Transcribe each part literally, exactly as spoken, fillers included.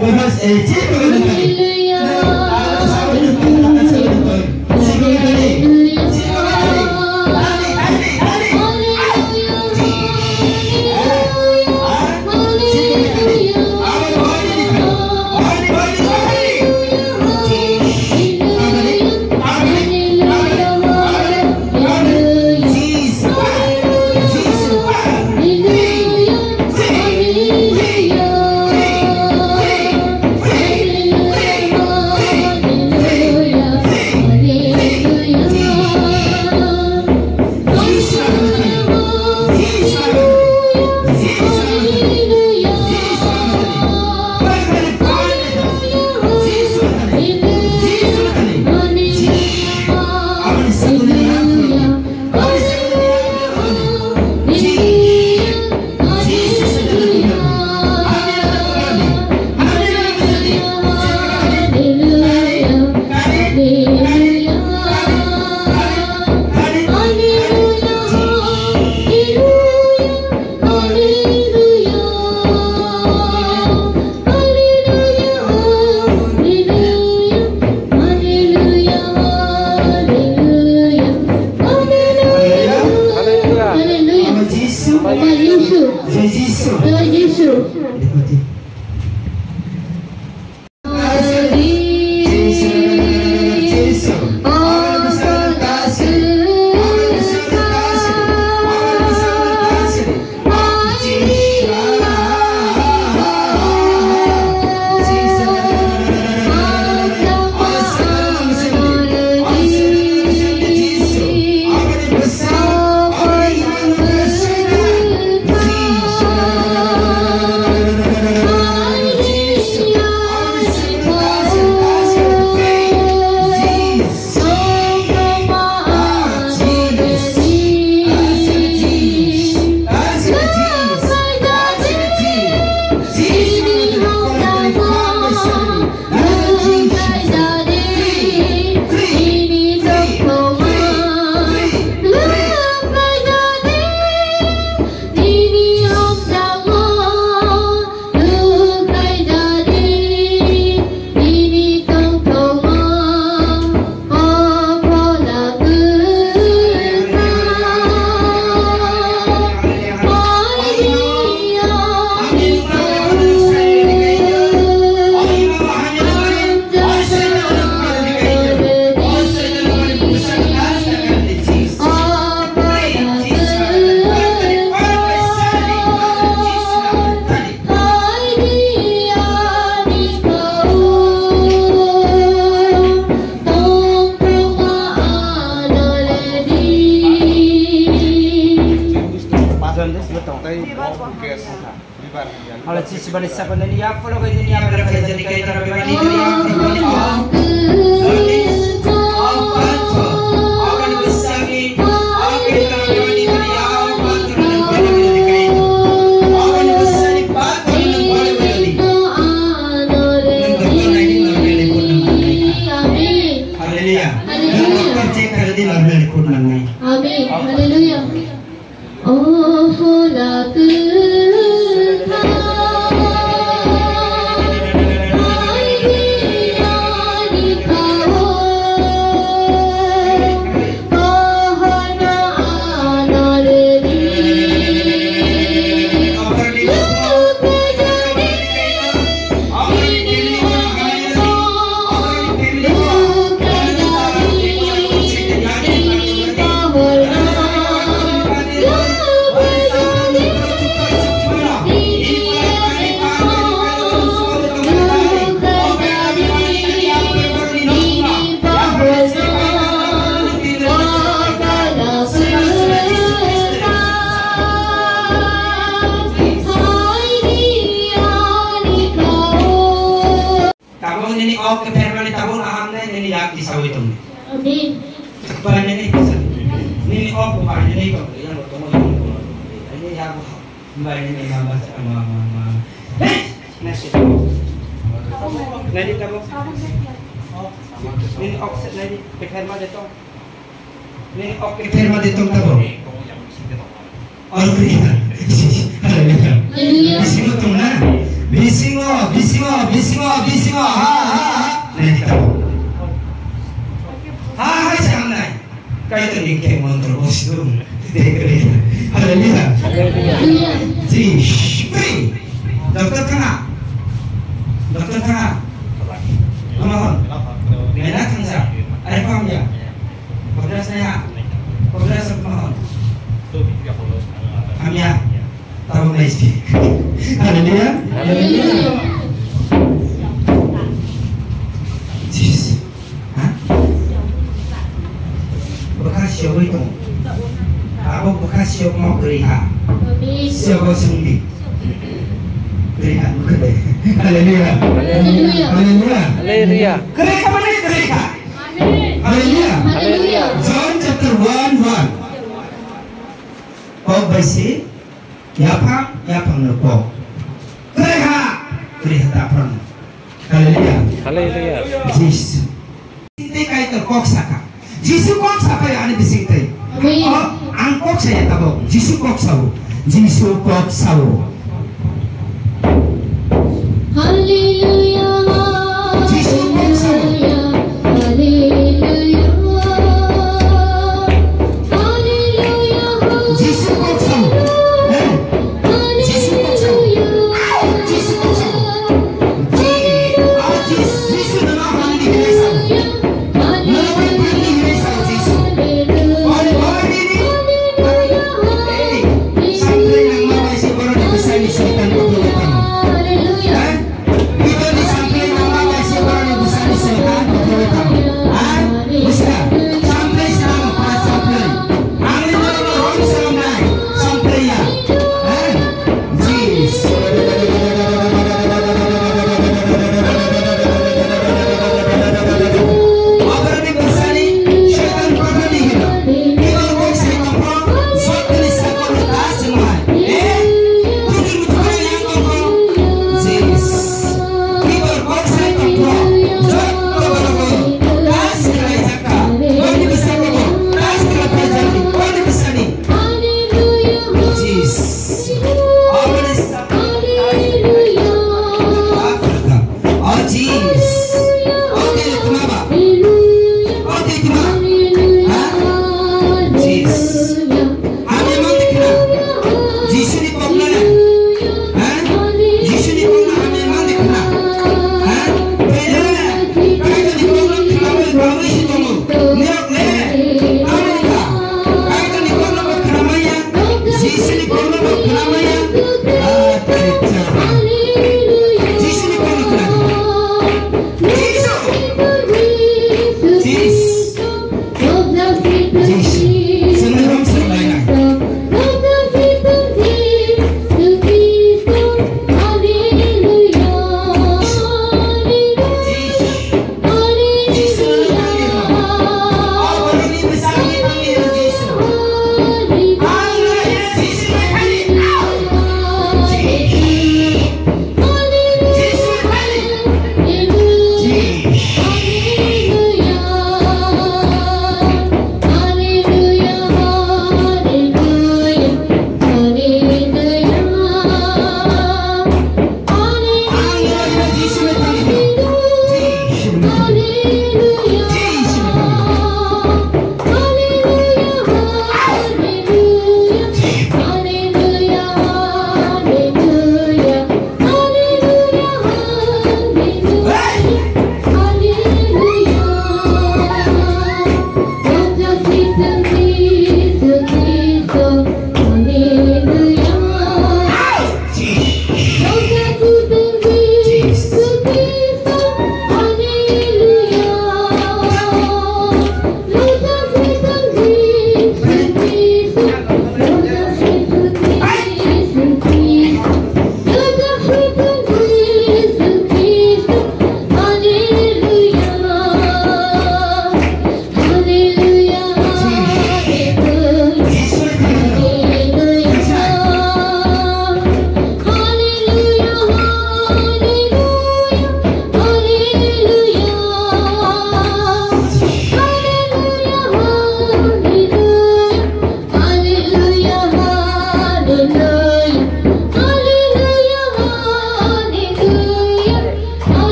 Bebas eh cik bagaimana kali? Oleh sisi balik siapa dari apa lo kayak ini apa yang jadi kayak terlalu banyak dari Amin. Haleluya. Oh, fulaku ini ok permane tabun ahamne ini yak di sawi tum. Amin. Cepat ini bisa. Ini ok bukan ini kok yang bertemu ini yak mbak ini nambah sama mama. Eh, nasi tabun. Nadi tabun. Ini ok set nadi permane tum. Ini ok permane tum tabun. Alhamdulillah. Haleluya. Bisingo tum na. Bisingo, bisingo, bisingo. singo ha ha nanti tahu ha ha siang nai kaya tu ni kemon terus tu haleluya Haleluya. ji free dokter kana dokter kana Mohon, mana tangsa? Ada paham ya? Kepada saya, kepada saya mohon. Kami ya, tahu mesti. Haleluya. Haleluya. Sis, hah? Bekas siapa itu? Aku bekas siapa mau kerja? Amin. Siapa sendiri? Kerja bukan deh. Haleluya. Haleluya. Haleluya. Haleluya. Kerja mana kerja? Amin. Haleluya. Haleluya. John chapter one one. Kau bersih, ya pang, ya pang lepo. Kerja, kerja tak pernah. Haleluya. Haleluya. Yesus. Sintai kait kok saka. Yesus kok saka ya ane bisintai. Amin. Oh, angkok saya tahu. Yesus kok sawo. Yesus kok sawo. Haleluya. Haleluya. Haleluya. Haleluya. Yesus kok sawo. Eh, Yesus kok sawo. Yesus kok sawo. Ah, Yesus, Yesus nama orang di desa. Nama orang di desa Yesus. Oleh orang ini, eh, sampai yang mau isi orang di desa.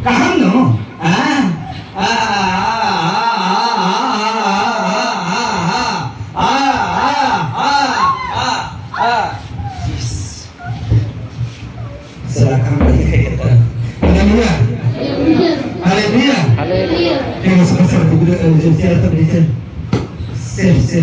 Kahano? Ah. Ah. Ah. Ah. Ah. Ah. Ah. Yes. Serahkan bagi kita. Haleluya. Haleluya. Haleluya. Terima kasih kepada Tuhan Tuhan. Sel sel.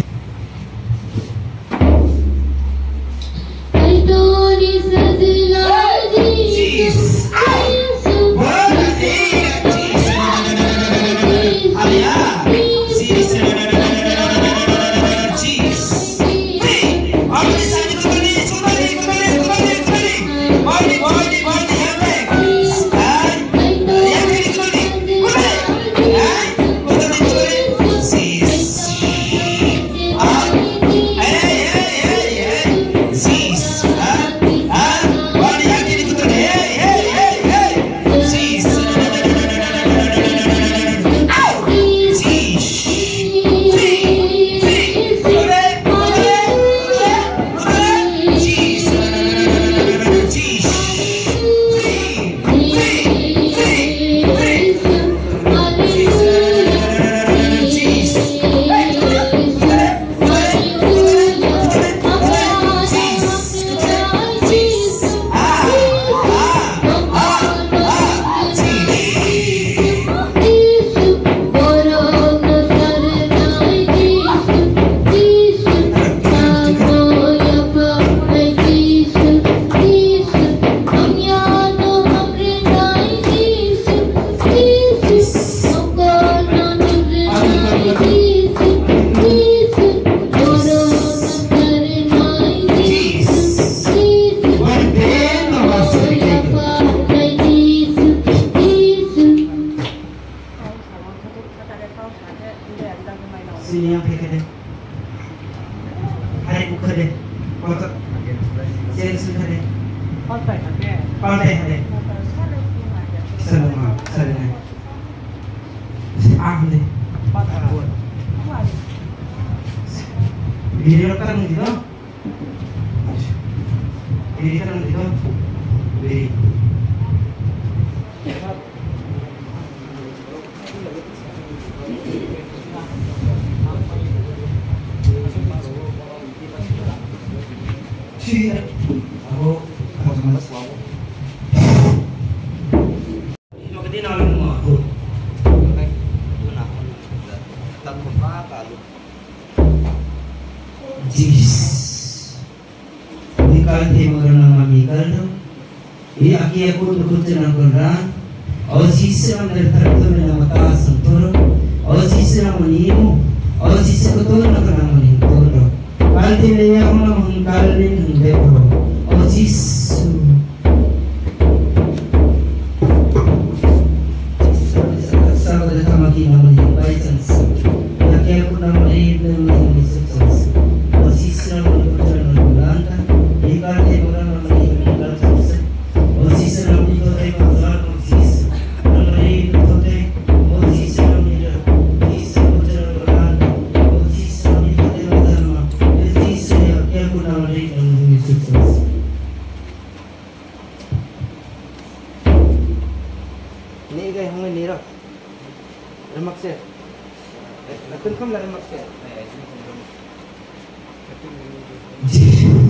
Sini yang pakai deh. Hari buka deh. Kalau sini sudah deh. Pantai deh. Selama, selama. Ah deh. Video kan gitu. Video kan gitu. Video. Iya, aku harus masuk aku. Ini mau ketina orang mau aku. Oke, itu nak. Tak apa kalau. Jis. Nikal temu nama nikal tu. Ini aki aku tu kucing aku orang. Awak jis orang dari tertu nama tak sentuh. Awak jis orang menimu. Awak jis aku tu nama nama ni tu. Kalti yang mengkalin depro, osis. Sahabat sama kita melihat license. Yang yang pun nama ini nama license. Osis nama berjalan berlantar. Ikan orang nama ini license. Osis nama itu masalah osis. Nama ini itu osis nama itu osis berjalan berlantar. Osis nama itu masalah. Yang pun nama ini nama license. Ini guys, hangin ni lah. Lemak saya. Eh, nak tengok lah lemak saya. Eh, sini.